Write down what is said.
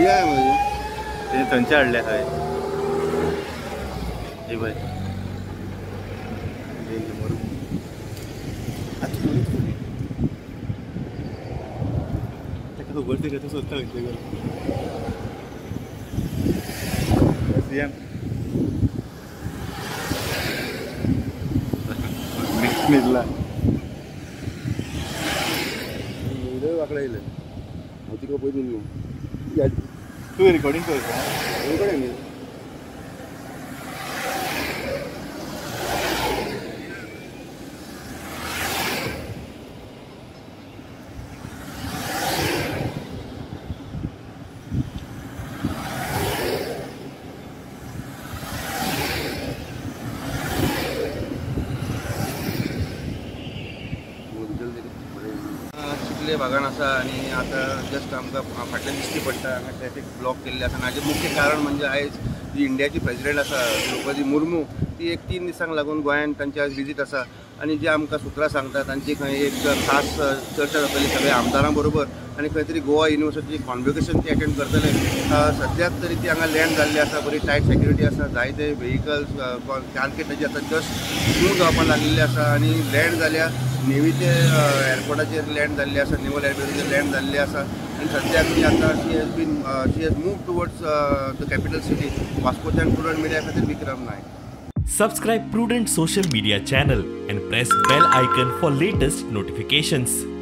आहे म्हणजे ते थंयचे हाडले हय हे पळय ताका खबर ते कसं सोदता खंयचे सीएम मिक्स मिरला वाकडा येईल हांव तिका पळय न्हू तू रिकॉर्डिंग करता कडेन न्ही चिखले भागान आसा आनी आतां जस्ट आमकां फाटल्यान दिश्टी पडटा हांगा ट्रॅफिक ब्लॉक केल्लें आसा आनी हाजें मुख्य कारण म्हणजे आयज जी इंडियाची प्रेसिडेंट आसा द्रौपदी मुर्मू ती एक 3 दिसांक लागून गोंयांत तांची आज विजीट आसा आनी जे आमकां सुत्रां सांगता तांची खंय एक खास चर्चा जातली सगळ्या आमदारां बरोबर आनी खंय तरी गोवा युनिवर्सिटी कॉन्वोकेशन ती अटेंड करतले सद्याक तरी ती हांगा लँड जाल्ली आसा बरी टायट सेक्युरिटी आसा जायते व्हेकल्स टार्गेट ताजे आतां जस्ट स्मूथ जावपाक लागलेले आसा आनी लँड जाल्या नेवीचे एअरपोर्टाचेर लँड जाल्ले आसा नेवल एअरपोर्टाचेर लँड जाल्ले आसा आनी सद्याक ती आतां शी हेज move towards the capital city वास्कोच्यान प्रुडंट मिडिया खातीर विक्रम नायक. Subscribe Prudent social media channel and press bell icon for latest notifications.